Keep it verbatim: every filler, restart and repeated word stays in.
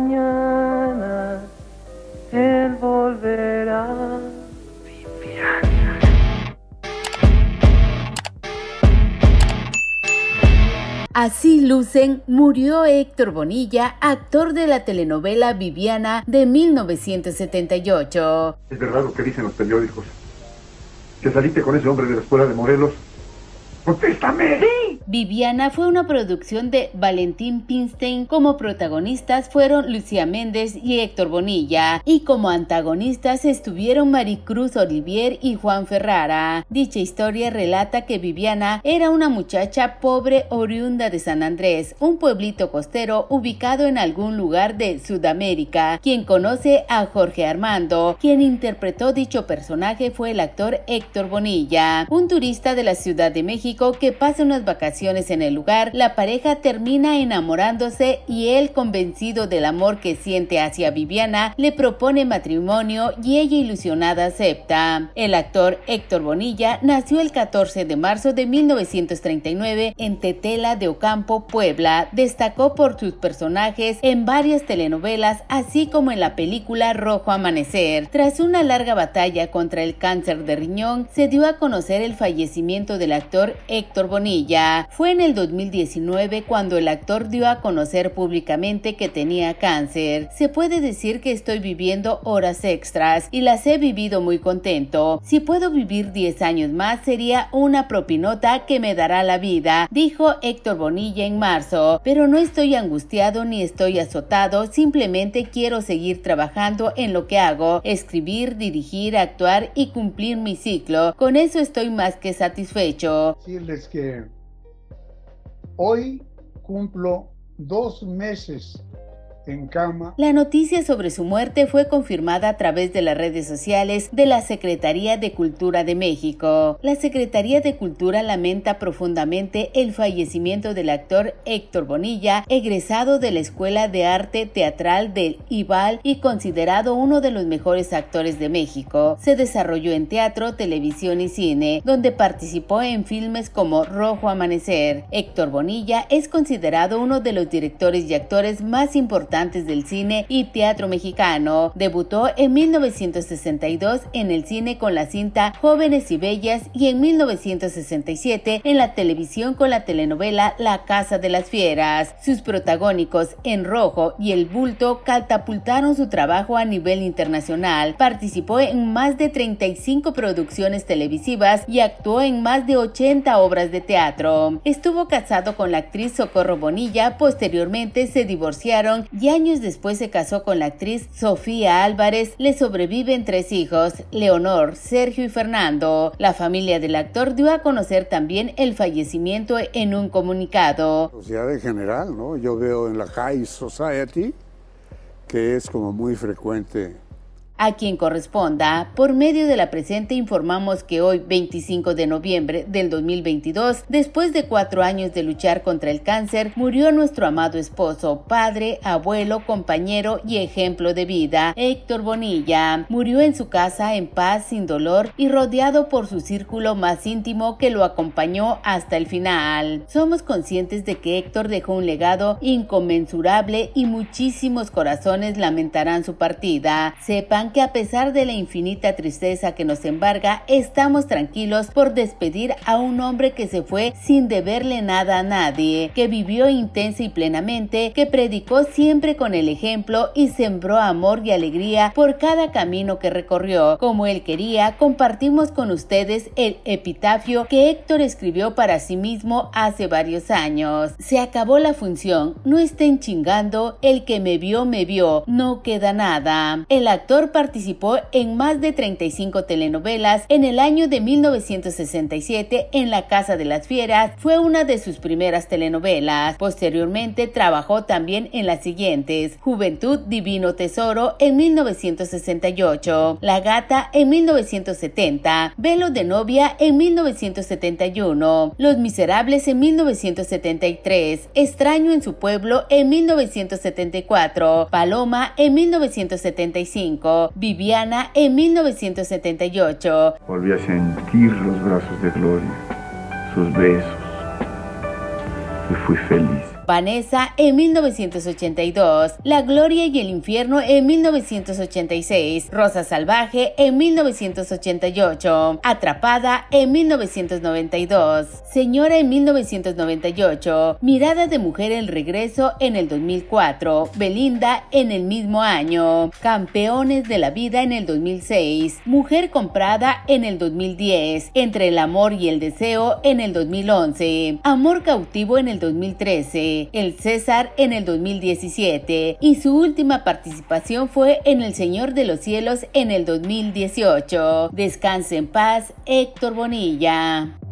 mañana él volverá. Así lucen, murió Héctor Bonilla, actor de la telenovela Viviana de mil novecientos setenta y ocho. Es verdad lo que dicen los periódicos, que saliste con ese hombre de la escuela de Morelos. ¡Contéstame! ¡Sí! Viviana fue una producción de Valentín Pimstein. Como protagonistas fueron Lucía Méndez y Héctor Bonilla, y como antagonistas estuvieron Maricruz Olivier y Juan Ferrara. Dicha historia relata que Viviana era una muchacha pobre oriunda de San Andrés, un pueblito costero ubicado en algún lugar de Sudamérica. Quien conoce a Jorge Armando, quien interpretó dicho personaje, fue el actor Héctor Bonilla, un turista de la Ciudad de México que pasa unas vacaciones en el lugar. La pareja termina enamorándose y él, convencido del amor que siente hacia Viviana, le propone matrimonio y ella, ilusionada, acepta. El actor Héctor Bonilla nació el catorce de marzo de mil novecientos treinta y nueve en Tetela de Ocampo, Puebla. Destacó por sus personajes en varias telenovelas, así como en la película Rojo Amanecer. Tras una larga batalla contra el cáncer de riñón, se dio a conocer el fallecimiento del actor Héctor Bonilla. Fue en el dos mil diecinueve cuando el actor dio a conocer públicamente que tenía cáncer. Se puede decir que estoy viviendo horas extras y las he vivido muy contento. Si puedo vivir diez años más sería una propinota que me dará la vida, dijo Héctor Bonilla en marzo. Pero no estoy angustiado ni estoy azotado, simplemente quiero seguir trabajando en lo que hago, escribir, dirigir, actuar y cumplir mi ciclo. Con eso estoy más que satisfecho. Decirles que hoy cumplo dos meses en cama. La noticia sobre su muerte fue confirmada a través de las redes sociales de la Secretaría de Cultura de México. La Secretaría de Cultura lamenta profundamente el fallecimiento del actor Héctor Bonilla, egresado de la Escuela de Arte Teatral del I V A L y considerado uno de los mejores actores de México. Se desarrolló en teatro, televisión y cine, donde participó en filmes como Rojo Amanecer. Héctor Bonilla es considerado uno de los directores y actores más importantes del cine y teatro mexicano. Debutó en mil novecientos sesenta y dos en el cine con la cinta Jóvenes y Bellas y en mil novecientos sesenta y siete en la televisión con la telenovela La Casa de las Fieras. Sus protagónicos en Rojo y El Bulto catapultaron su trabajo a nivel internacional. Participó en más de treinta y cinco producciones televisivas y actuó en más de ochenta obras de teatro. Estuvo casado con la actriz Socorro Bonilla. Posteriormente se divorciaron y años después se casó con la actriz Sofía Álvarez. Le sobreviven tres hijos, Leonor, Sergio y Fernando. La familia del actor dio a conocer también el fallecimiento en un comunicado. Sociedad en general, ¿no? Yo veo en la High Society que es como muy frecuente. A quien corresponda, por medio de la presente informamos que hoy, veinticinco de noviembre del dos mil veintidós, después de cuatro años de luchar contra el cáncer, murió nuestro amado esposo, padre, abuelo, compañero y ejemplo de vida, Héctor Bonilla. Murió en su casa en paz, sin dolor y rodeado por su círculo más íntimo que lo acompañó hasta el final. Somos conscientes de que Héctor dejó un legado inconmensurable y muchísimos corazones lamentarán su partida. Sepan que a pesar de la infinita tristeza que nos embarga, estamos tranquilos por despedir a un hombre que se fue sin deberle nada a nadie, que vivió intensa y plenamente, que predicó siempre con el ejemplo y sembró amor y alegría por cada camino que recorrió. Como él quería, compartimos con ustedes el epitafio que Héctor escribió para sí mismo hace varios años. Se acabó la función, no estén chingando, el que me vio, me vio, no queda nada. El actor participó en más de treinta y cinco telenovelas. En el año de mil novecientos sesenta y siete, en La Casa de las Fieras fue una de sus primeras telenovelas. Posteriormente trabajó también en las siguientes: Juventud, Divino Tesoro en mil novecientos sesenta y ocho, La Gata en mil novecientos setenta, Velo de Novia en mil novecientos setenta y uno, Los Miserables en mil novecientos setenta y tres, Extraño en su pueblo en mil novecientos setenta y cuatro, Paloma en mil novecientos setenta y cinco, Viviana en mil novecientos setenta y ocho. Volví a sentir los brazos de Gloria, sus besos, y fui feliz. Vanessa en mil novecientos ochenta y dos, La Gloria y el Infierno en mil novecientos ochenta y seis, Rosa Salvaje en mil novecientos ochenta y ocho, Atrapada en mil novecientos noventa y dos, Señora en mil novecientos noventa y ocho, Mirada de Mujer El Regreso en el dos mil cuatro, Belinda en el mismo año, Campeones de la Vida en el dos mil seis, Mujer Comprada en el dos mil diez, Entre el Amor y el Deseo en el dos mil once, Amor Cautivo en el dos mil trece, El César en el dos mil diecisiete y su última participación fue en El Señor de los Cielos en el dos mil dieciocho. Descanse en paz, Héctor Bonilla.